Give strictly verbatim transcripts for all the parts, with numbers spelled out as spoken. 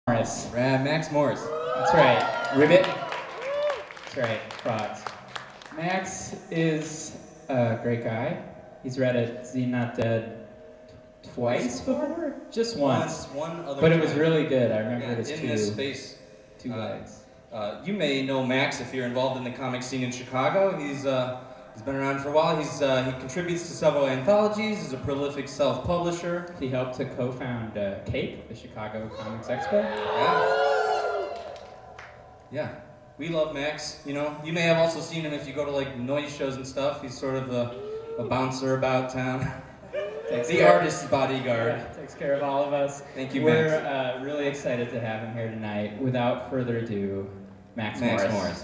Morris. Rad Max Morris. That's right. Ribbit. That's right. Frogs. Max is a great guy. He's read it. Zine Not Dead twice before? Just once. Once, one other But time. it was really good. I remember yeah, it as in two, this space. two uh, legs. Uh, you may know Max if you're involved in the comic scene in Chicago. He's uh, he's been around for a while. He's uh, he contributes to several anthologies. He's a prolific self-publisher. He helped to co-found uh, CAPE, the Chicago Comics Expo. Yeah. Yeah. We love Max. You know, you may have also seen him if you go to like noise shows and stuff. He's sort of a, a bouncer about town. Takes the care, artist's bodyguard. Yeah, takes care of all of us. Thank you, We're Max. uh, really excited to have him here tonight. Without further ado, Max, Max Morris. Morris.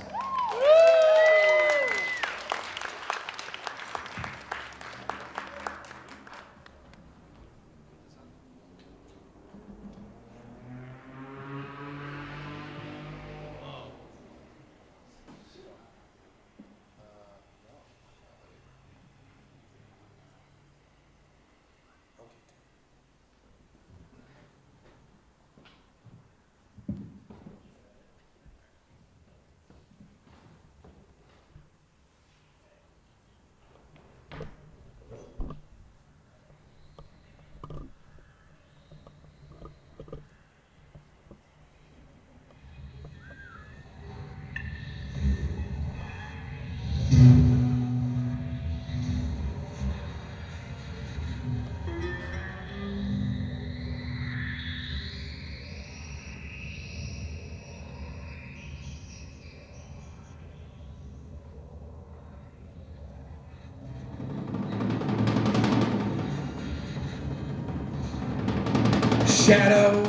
Shadow.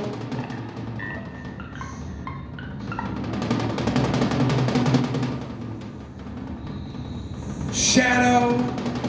Shadow.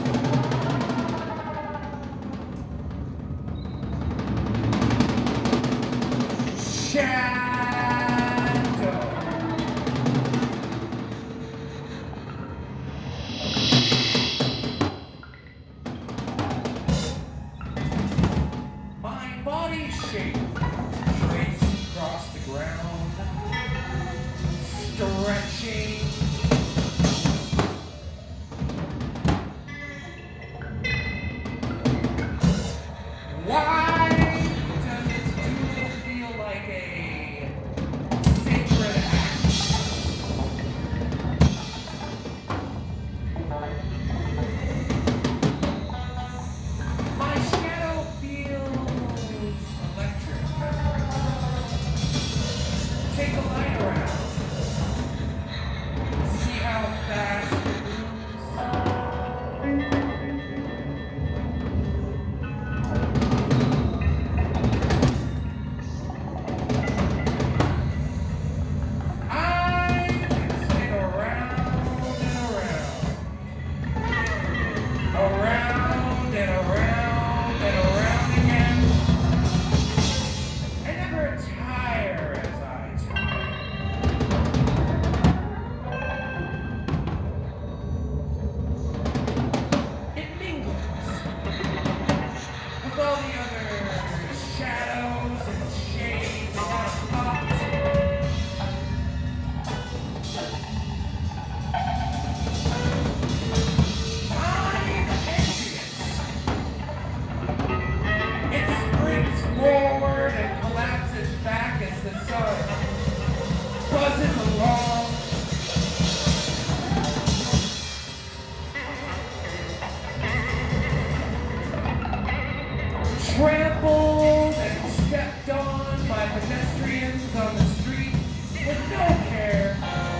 Trampled and stepped on by pedestrians on the street with no care.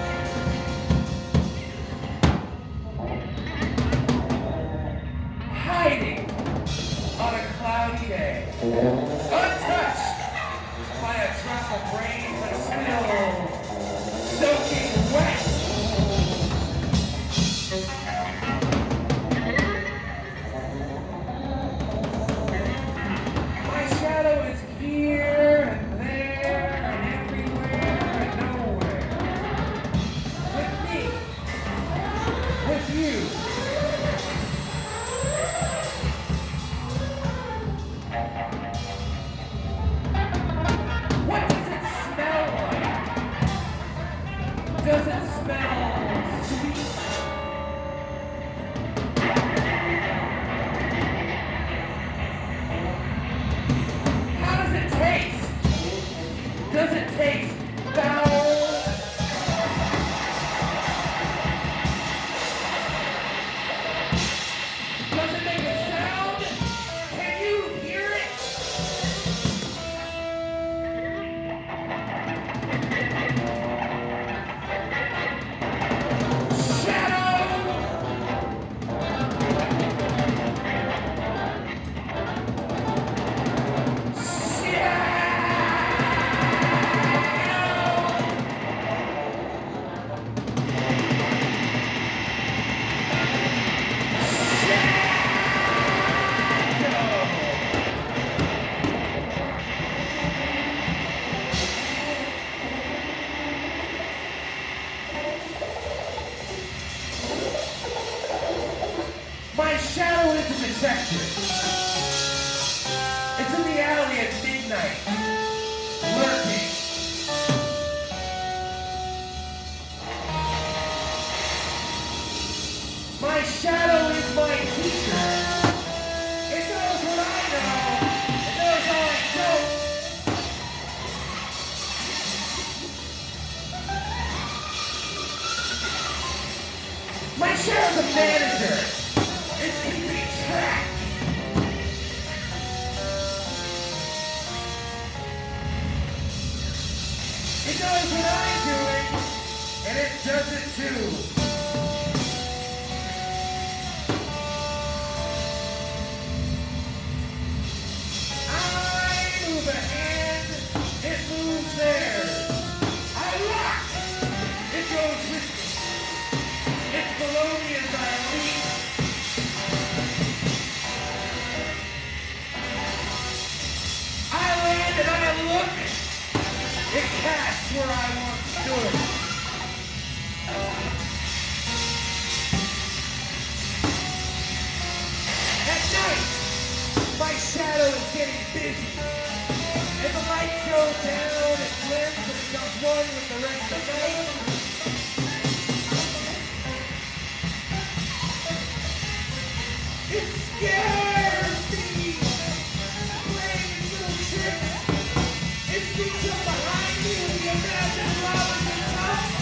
Hiding on a cloudy day. Untouched by a drop of rain, but still soaking wet. Here and there and everywhere and nowhere. With me. With you. What does it Does it taste foul? Does it make a sound? Can you hear it? My shadow is a detective. It's in the alley at midnight, lurking. My shadow is my teacher. It knows what I know. It knows how I don't. My shadow's a manager. It's keeping track. It knows what I'm doing, and it does it too. I move a hand, it moves theirs. I rock, it goes with me. It's below me as I leap. And I look, it casts where I once stood. At night, my shadow is getting busy. If the lights go down, it blends and becomes one with the rest of the night. It scares me, playing its little tricks. It sneaks up behind me with the imagined flowers and tops.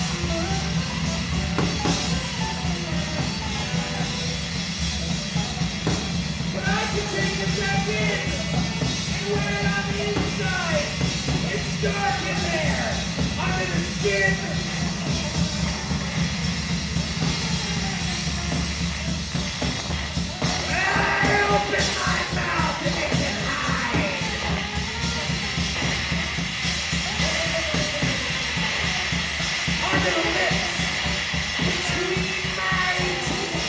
But I can take it back in and wear it on the inside. It's dark in there, under the skin. I open my mouth and it can hide. Under the lips, between my teeth.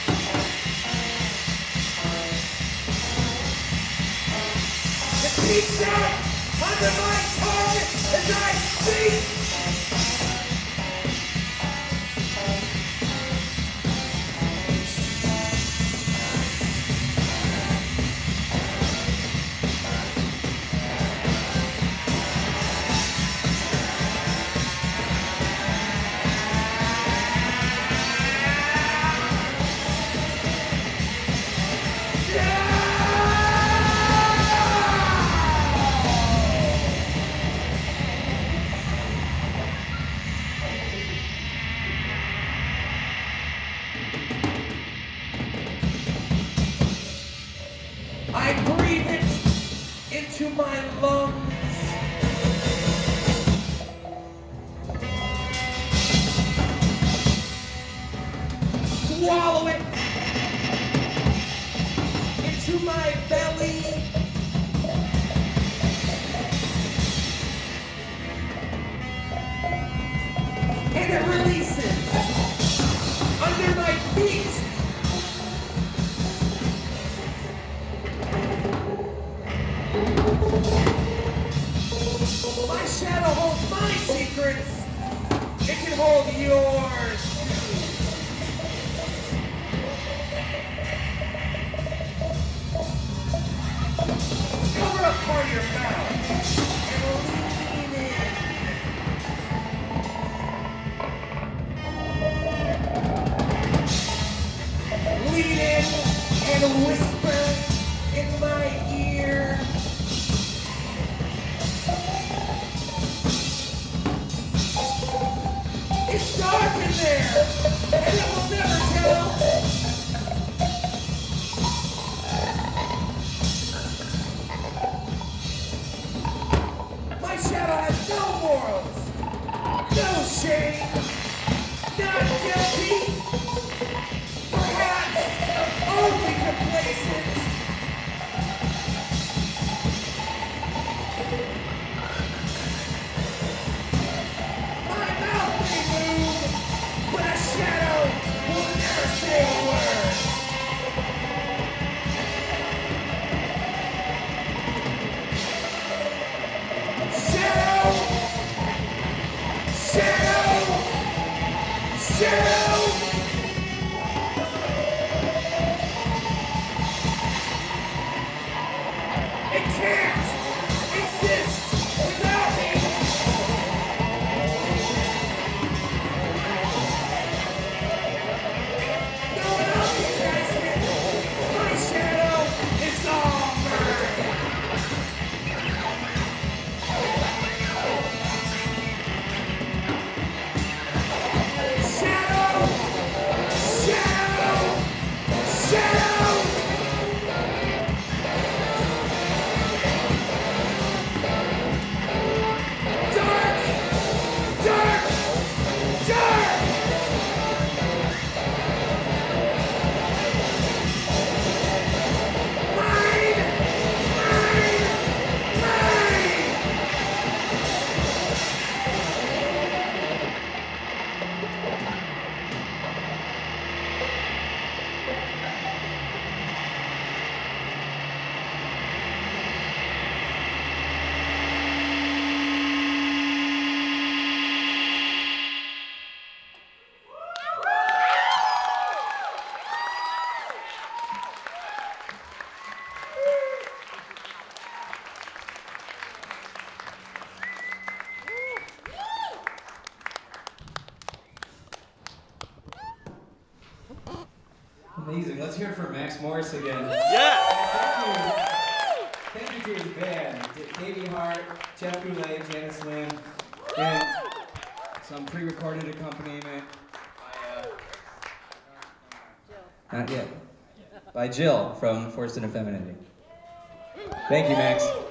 It peeks out under my tongue as I speak. I breathe it into my lungs. Swallow it into my belly. And it releases under my feet. My shadow holds my secrets. It can hold yours. Cover up part of your mouth and lean in. Lean in and whisper in my ear. there, and it will never tell. My shadow has no morals, no shame, not guilty, perhaps only complacent. My mouth may move, but a shadow will never say a word. Shadow! Shadow! Shadow! It can't exist without me! No one else can it! My shadow is all mine! Shadow! Shadow! Shadow! Dark! Dark! Dark! Mine! Mine! Mine! Amazing. Let's hear it for Max Morris again. Yeah! Thank you. Thank you to his band. D- Davey Hart, Jeff Goulet, Janice Lim, and some pre-recorded accompaniment by, uh, not yet, by Jill from Forced into Femininity. Thank you, Max.